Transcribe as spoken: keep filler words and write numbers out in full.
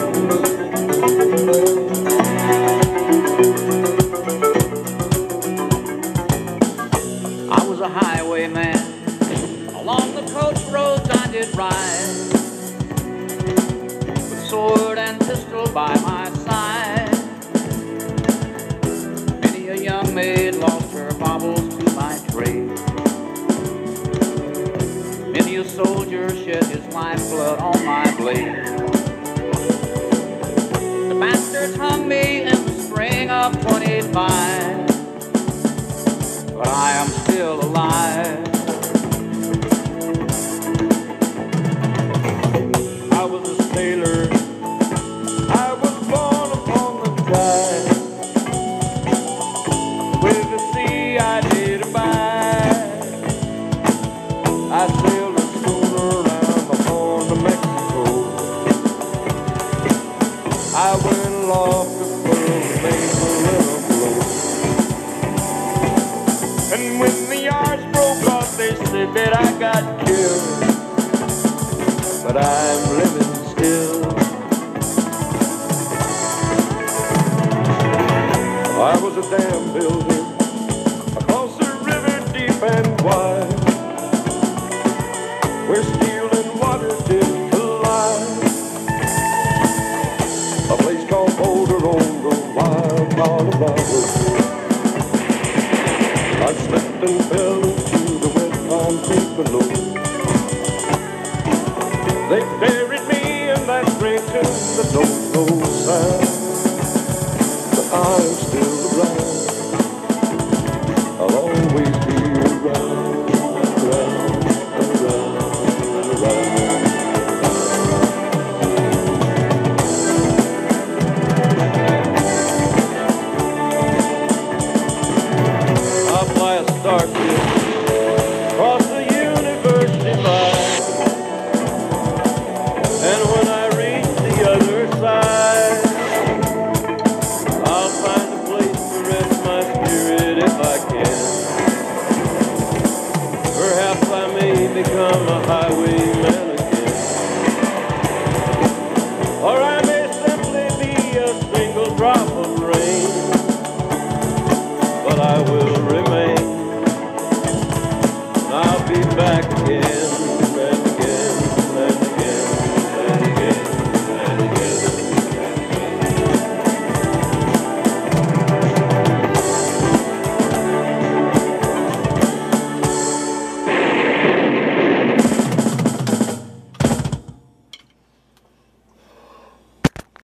I was a highwayman. Along the coast roads I did ride, with sword and pistol by my side. Many a young maid lost her baubles to my trade. Many a soldier shed his lifeblood on my blade. The bastards hung me in the spring of twenty-five, but I am still alive. I was a sailor, I was born upon the tide. With the sea I did abide. I sailed a schooner around the Horn of Mexico. I went aloft to furl the mainsail blow. And when the yards broke off, they said that I got killed, but I'm living still. I was a dam builder across the river deep and wide, where steel and water did collide. A place called Boulder on the wild Colorado. I slipped and fell into the wet concrete below. They buried me in that drink in the no-no sound.